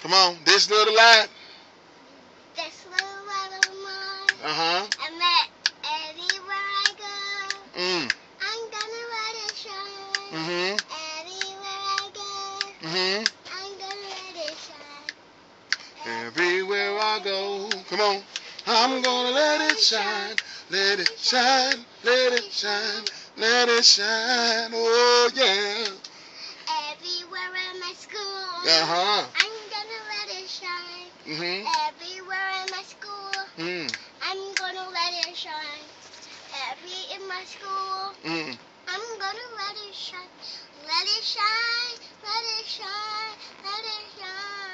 Come on, this little light. This little light of mine. Uh-huh. And that everywhere I go, Mm. I'm gonna let it shine. Mm-hmm. Everywhere I go, Mm-hmm. I'm gonna let it shine. Everywhere I go. Come on. I'm gonna let it shine. Let it shine. Let it shine. Let it shine. Oh, yeah. Everywhere in my school, Uh-huh. I'm gonna let it shine. Mm-hmm. Everywhere in my school, Mm. I'm gonna let it shine. In my school, Mm. I'm gonna let it shine. Let it shine. Let it shine. Let it shine.